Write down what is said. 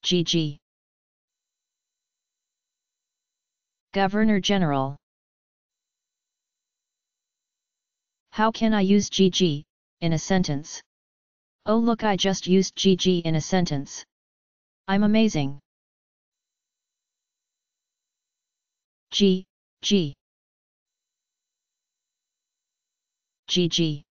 GG. Governor General. How can I use GG in a sentence? Oh look, I just used GG in a sentence. I'm amazing. G, G. GG.